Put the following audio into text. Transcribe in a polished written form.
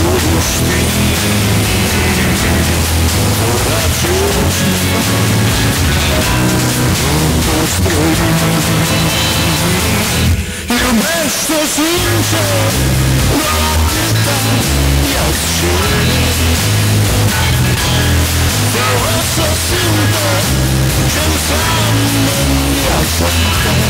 budeš ti, vraćaš me, postoji. I umjesto sunca vratita jačini, Verrà sinta, che sam ja sam